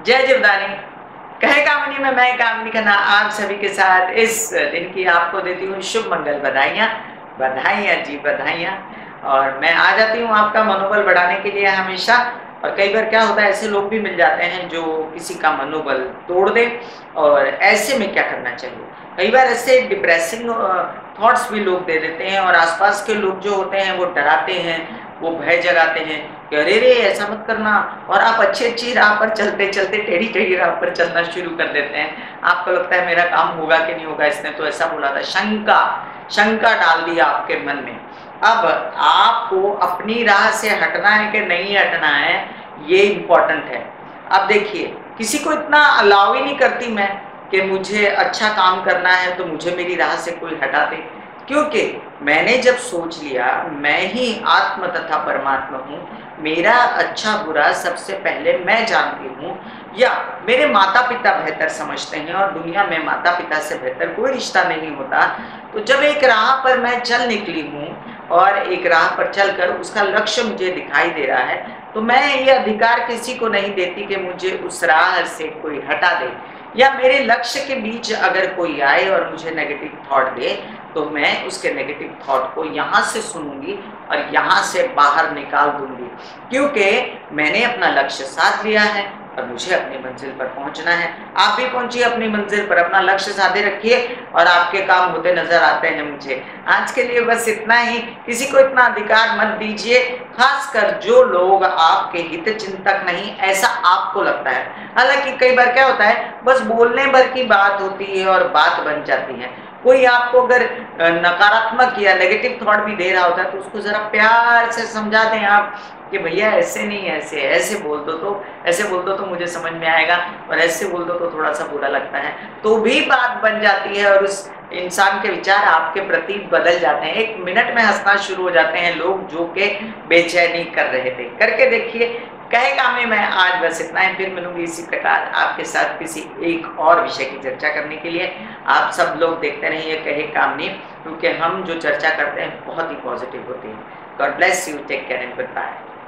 जय जीवदानी। कहे कामिनी में मैं कामिनी खन्ना आप सभी के साथ इस दिन की आपको देती हूँ शुभ मंगल बधाइयाँ। बधाइयाँ जी बधाइयाँ। और मैं आ जाती हूँ आपका मनोबल बढ़ाने के लिए हमेशा। और कई बार क्या होता है, ऐसे लोग भी मिल जाते हैं जो किसी का मनोबल तोड़ दे। और ऐसे में क्या करना चाहिए, कई बार ऐसे डिप्रेसिंग थॉट्स भी लोग दे देते हैं और आसपास के लोग जो होते हैं वो डराते हैं, वो भय जगाते हैं कि अरे रे ऐसा मत करना। और आप अच्छी राह पर चलते चलते टेढ़ी राह पर चलना शुरू कर देते हैं। आपको लगता है मेरा काम होगा कि नहीं होगा, इसने तो ऐसा बोला था। शंका शंका डाल दिया आपके मन में। अब आपको अपनी राह से हटना है कि नहीं हटना है, ये इम्पोर्टेंट है। अब देखिए, किसी को इतना अलाउ ही नहीं करती मैं कि मुझे अच्छा काम करना है तो मुझे मेरी राह से कोई हटा दे। क्योंकि मैंने जब सोच लिया मैं ही आत्म तथा परमात्मा हूँ, मेरा अच्छा बुरा सबसे पहले मैं जानती हूँ, या मेरे माता पिता बेहतर समझते हैं और दुनिया में माता पिता से बेहतर कोई रिश्ता नहीं होता। तो जब एक राह पर मैं चल निकली हूँ और एक राह पर चलकर उसका लक्ष्य मुझे दिखाई दे रहा है, तो मैं ये अधिकार किसी को नहीं देती कि मुझे उस राह से कोई हटा दे, या मेरे लक्ष्य के बीच अगर कोई आए और मुझे नेगेटिव थॉट दे तो मैं उसके नेगेटिव थॉट को यहाँ से सुनूंगी और यहाँ से बाहर निकाल दूंगी। क्योंकि मैंने अपना लक्ष्य साध लिया है और मुझे अपनी मंजिल पर पहुंचना है। आप भी पहुंचिए अपनी मंजिल पर, अपना लक्ष्य साधे रखिए और आपके काम होते नजर आते हैं मुझे। आज के लिए बस इतना ही। किसी को इतना अधिकार मत दीजिए, खासकर जो लोग आपके हित चिंतक नहीं ऐसा आपको लगता है। हालांकि कई बार क्या होता है, बस बोलने भर की बात होती है और बात बन जाती है। कोई आपको अगर नकारात्मक या नेगेटिव थॉट भी दे रहा होता है तो उसको जरा प्यार से समझा दें आप कि भैया ऐसे नहीं, ऐसे ऐसे बोल दो तो, ऐसे बोल दो तो मुझे समझ में आएगा, और ऐसे बोल दो तो थोड़ा सा बुरा लगता है, तो भी बात बन जाती है और उस इंसान के विचार आपके प्रति बदल जाते हैं। एक मिनट में हंसना शुरू हो जाते हैं लोग जो कि बेचैनी कर रहे थे। करके देखिए। कहे कामे मैं आज बस इतना ही, फिर मिलूंगी इसी प्रकार आपके साथ किसी एक और विषय की चर्चा करने के लिए। आप सब लोग देखते रहिए कहे कामनी, क्योंकि हम जो चर्चा करते हैं बहुत ही पॉजिटिव होती है। God bless you, take care and good bye.